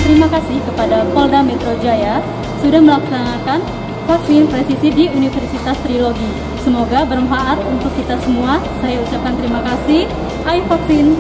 terima kasih kepada Polda Metro Jaya sudah melaksanakan vaksin presisi di Universitas Trilogi. Semoga bermanfaat untuk kita semua. Saya ucapkan terima kasih. Ayo vaksin!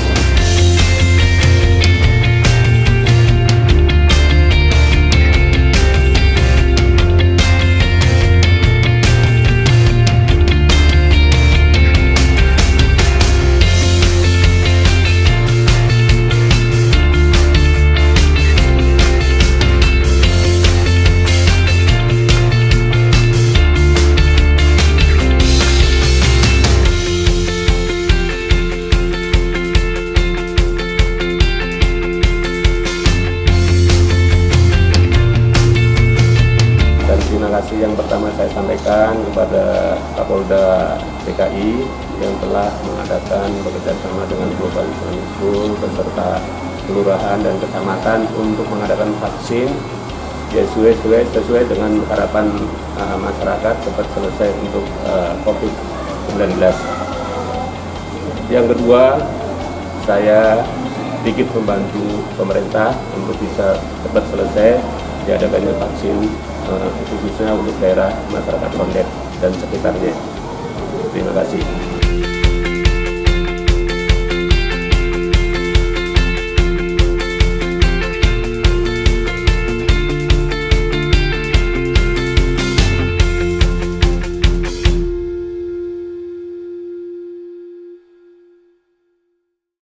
Terima kasih yang pertama saya sampaikan kepada Kapolda DKI yang telah mengadakan bekerjasama dengan Global Islamic School beserta kelurahan dan kecamatan untuk mengadakan vaksin sesuai dengan harapan masyarakat cepat selesai untuk COVID-19. Yang kedua, saya sedikit membantu pemerintah untuk bisa cepat selesai diadakannya vaksin khususnya untuk daerah masyarakat Kondet dan sekitarnya. Terima kasih.